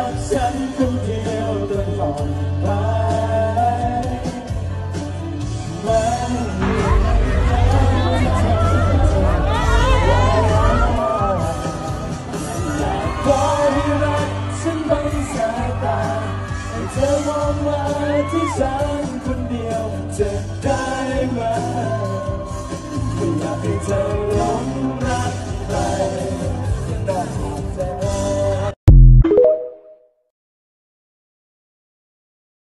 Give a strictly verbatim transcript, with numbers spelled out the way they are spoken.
กฉันคนเดียวตลอดไปไม่มีใครเธอขอให้รักฉันบังสายตาให้เธอมองมาที่ฉันคนเดียวจะได้ไหมไม่อยากให้เธอ